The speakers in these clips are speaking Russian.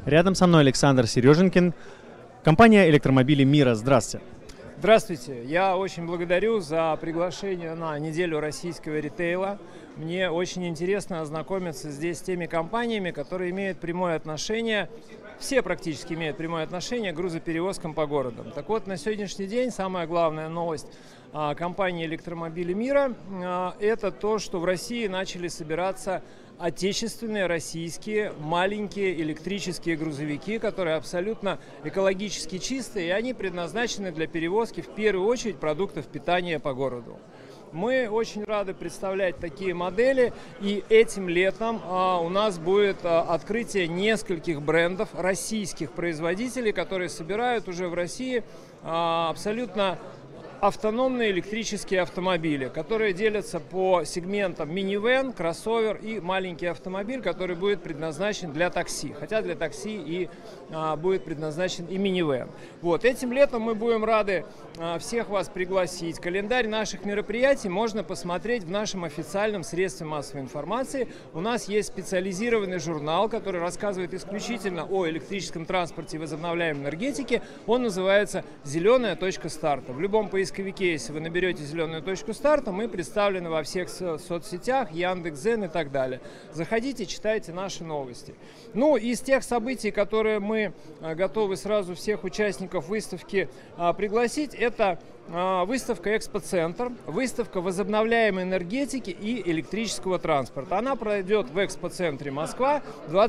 Рядом со мной Александр Сереженкин, компания электромобилей «Мира». Здравствуйте. Здравствуйте. Я очень благодарю за приглашение на неделю российского ритейла. Мне очень интересно ознакомиться здесь с теми компаниями, которые имеют прямое отношение, все практически имеют прямое отношение к грузоперевозкам по городам. Так вот, на сегодняшний день самая главная новость компании электромобилей «Мира» – это то, что в России начали собираться отечественные российские маленькие электрические грузовики, которые абсолютно экологически чистые, и они предназначены для перевозки в первую очередь продуктов питания по городу. Мы очень рады представлять такие модели, и этим летом у нас будет открытие нескольких брендов российских производителей, которые собирают уже в России абсолютно автономные электрические автомобили, которые делятся по сегментам минивэн, кроссовер и маленький автомобиль, который будет предназначен для такси. Хотя для такси и будет предназначен и минивэн. Вот. Этим летом мы будем рады всех вас пригласить. Календарь наших мероприятий можно посмотреть в нашем официальном средстве массовой информации. У нас есть специализированный журнал, который рассказывает исключительно о электрическом транспорте и возобновляемой энергетике. Он называется «Зеленая точка старта». В любом поисковике, если вы наберете «Зеленую точку старта», мы представлены во всех соцсетях, Яндекс.Зен и так далее. Заходите, читайте наши новости. Ну, из тех событий, которые мы готовы сразу всех участников выставки пригласить, это выставка «Экспоцентр», выставка возобновляемой энергетики и электрического транспорта. Она пройдет в Экспоцентре Москва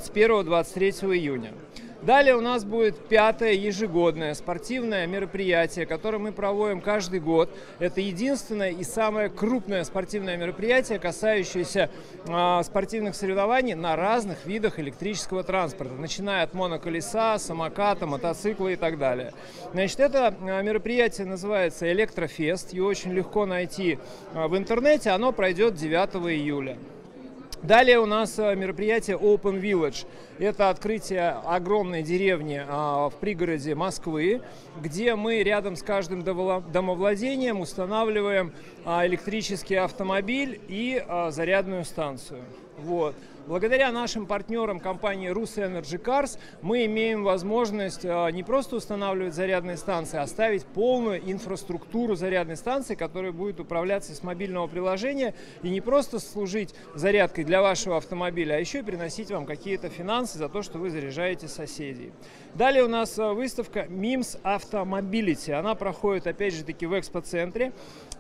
21-23 июня. Далее у нас будет 5-е ежегодное спортивное мероприятие, которое мы проводим каждый год. Это единственное и самое крупное спортивное мероприятие, касающееся спортивных соревнований на разных видах электрического транспорта, начиная от моноколеса, самоката, мотоцикла и так далее. Значит, это мероприятие называется «Электрофест», его очень легко найти в интернете, оно пройдет 9 июля. Далее у нас мероприятие Open Village. Это открытие огромной деревни в пригороде Москвы, где мы рядом с каждым домовладением устанавливаем электрический автомобиль и зарядную станцию. Вот. Благодаря нашим партнерам компании «Русэнерджи Карс» мы имеем возможность не просто устанавливать зарядные станции, а ставить полную инфраструктуру зарядной станции, которая будет управляться с мобильного приложения и не просто служить зарядкой для вашего автомобиля, а еще и приносить вам какие-то финансы за то, что вы заряжаете соседей. Далее у нас выставка MIMS Automobility. Она проходит, опять же таки, в Экспоцентре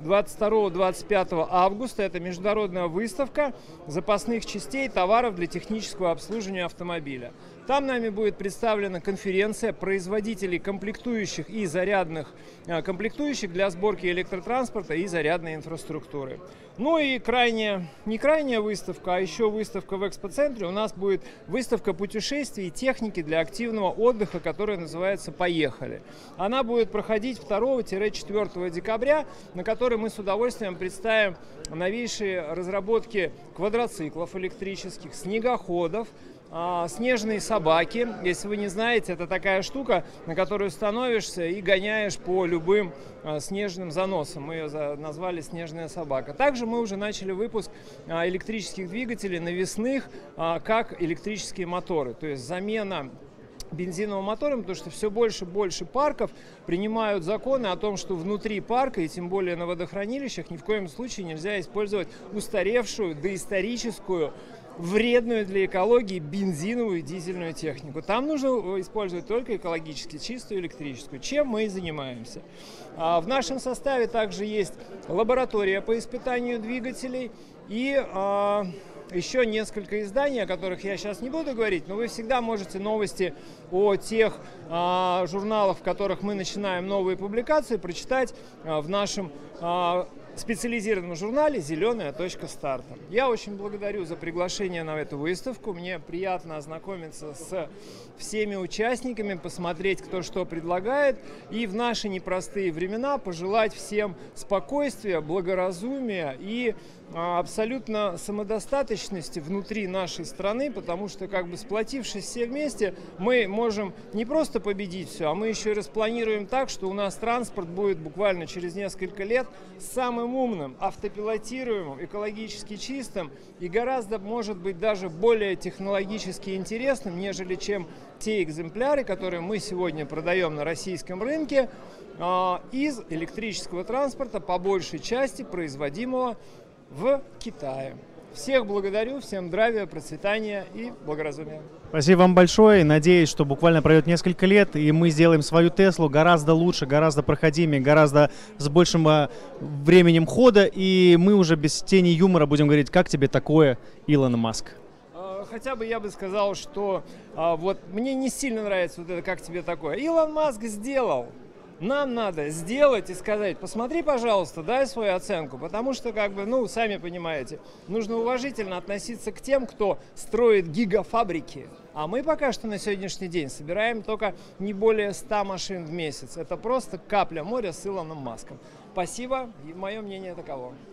22-25 августа. Это международная выставка запасных частей, товаров для технического обслуживания автомобиля. Там нами будет представлена конференция производителей комплектующих и зарядных комплектующих для сборки электротранспорта и зарядной инфраструктуры. Ну и не крайняя выставка, а еще выставка в Экспоцентре. У нас будет выставка путешествий и техники для активного отдыха, которая называется «Поехали». Она будет проходить 2-4 декабря, на которой мы с удовольствием представим новейшие разработки квадроциклов электрических, снегоходов, снежные собаки. Если вы не знаете, это такая штука, на которую становишься и гоняешь по любым снежным заносам. Мы ее назвали «Снежная собака». Также мы уже начали выпуск электрических двигателей навесных, как электрические моторы. То есть замена бензиновым мотором, потому что все больше и больше парков принимают законы о том, что внутри парка, и тем более на водохранилищах, ни в коем случае нельзя использовать устаревшую, доисторическую, вредную для экологии бензиновую и дизельную технику. Там нужно использовать только экологически чистую электрическую, чем мы и занимаемся. В нашем составе также есть лаборатория по испытанию двигателей и еще несколько изданий, о которых я сейчас не буду говорить, но вы всегда можете новости о тех журналах, в которых мы начинаем новые публикации, прочитать в нашем специализированном журнале «Зеленая точка старта». Я очень благодарю за приглашение на эту выставку. Мне приятно ознакомиться с всеми участниками, посмотреть, кто что предлагает. И в наши непростые времена пожелать всем спокойствия, благоразумия и абсолютно самодостаточности внутри нашей страны, потому что, как бы сплотившись все вместе, мы можем не просто победить все, а мы еще и распланируем так, что у нас транспорт будет буквально через несколько лет самым умным, автопилотируемым, экологически чистым и гораздо, может быть, даже более технологически интересным, нежели чем те экземпляры, которые мы сегодня продаем на российском рынке из электрического транспорта, по большей части производимого в Китае. Всех благодарю, всем здравия, процветания и благоразумия. Спасибо вам большое. Надеюсь, что буквально пройдет несколько лет, и мы сделаем свою Теслу гораздо лучше, гораздо проходимее, гораздо с большим временем хода, и мы уже без тени юмора будем говорить, как тебе такое, Илон Маск? Хотя бы я бы сказал, что вот мне не сильно нравится вот это «как тебе такое». Илон Маск сделал. Нам надо сделать и сказать: посмотри, пожалуйста, дай свою оценку, потому что, как бы, ну, сами понимаете, нужно уважительно относиться к тем, кто строит гигафабрики. А мы пока что на сегодняшний день собираем только не более 100 машин в месяц. Это просто капля моря с Илоном Маском. Спасибо, и мое мнение таково.